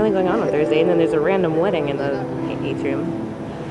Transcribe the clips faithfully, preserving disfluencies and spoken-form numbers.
something going on on Thursday, and then there's a random wedding in the atrium.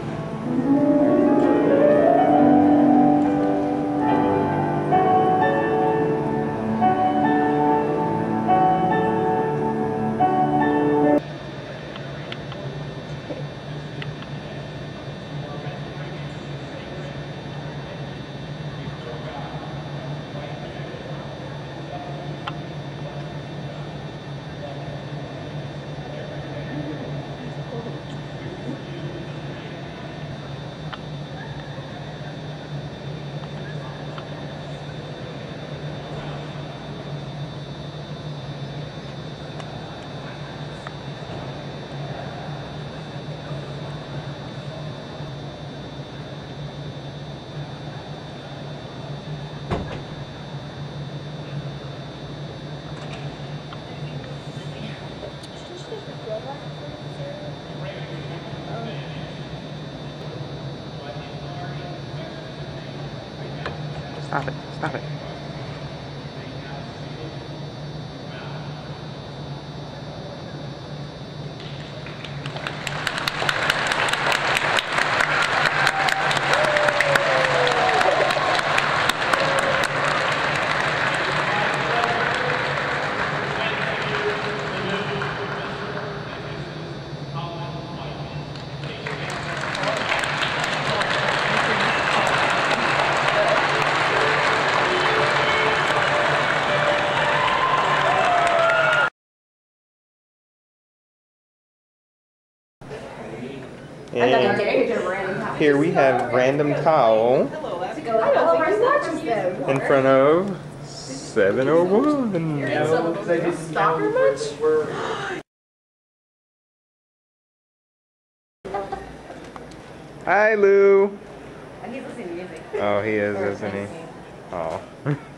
Stop it, stop it. And here we have random towel in front of seven oh one. Stalker much? Hi, Lou. He's listening to music. Oh, he is, isn't he? Oh.